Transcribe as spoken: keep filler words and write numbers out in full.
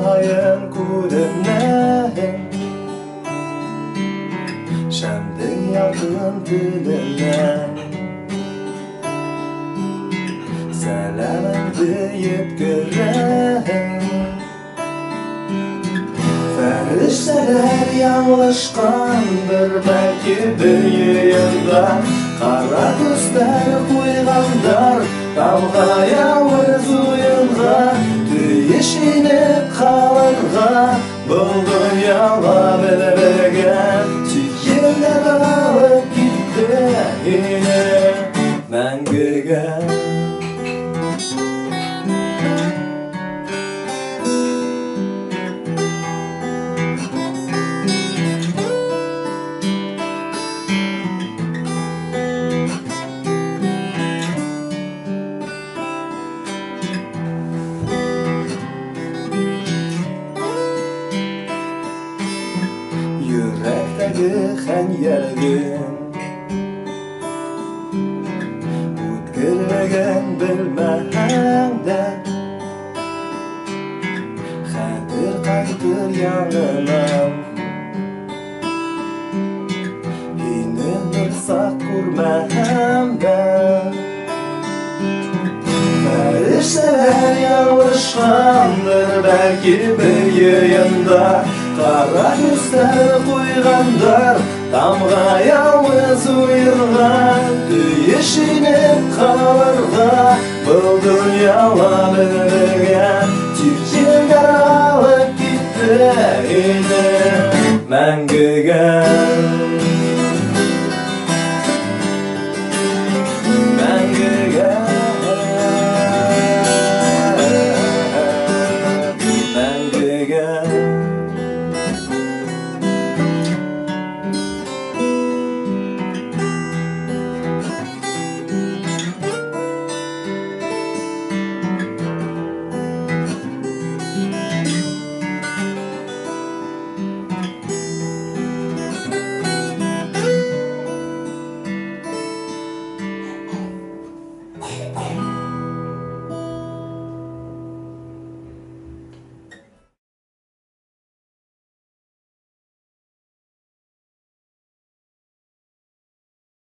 сайын күлімнен шамдың ялқын тілінен сәлеміңді еткірем. Фәрештелер яңлышқандыр бәлки бүйірімді, қара көздер қойғандар тамға яуыз ойынға, түйішініп қалырға бұл дүнияға білбеген сүйгендер алып кетті ені мәңгіге. Yürekteki xənyərgin Ütkürlegen bilməhəndə Xətir qaytır yanınam Hini nırsaq kurməhəndə Fəriştələr yanlışlandır bəlki büyüyündə, қара көздер қойғандар тамға яуыз ойынға, түйішініп қалырға бұл дүнияла білбеген